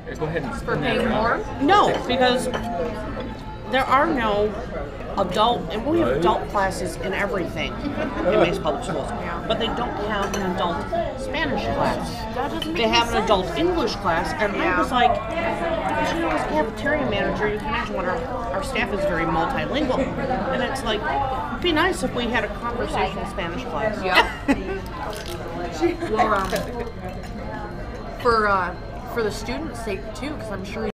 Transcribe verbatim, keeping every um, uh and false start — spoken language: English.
Go ahead and For paying more? No, because there are no adult, and we have adult classes in everything in Mesa Public Schools, but they don't have an adult Spanish class. That doesn't make They have sense. an adult English class, and Yeah. I was like, but you know, as cafeteria manager, you can imagine what our, our staff is very multilingual, and it's like, it'd be nice if we had a conversational Spanish class. Yeah. Well, um, for uh, for the students' sake too, because I'm sure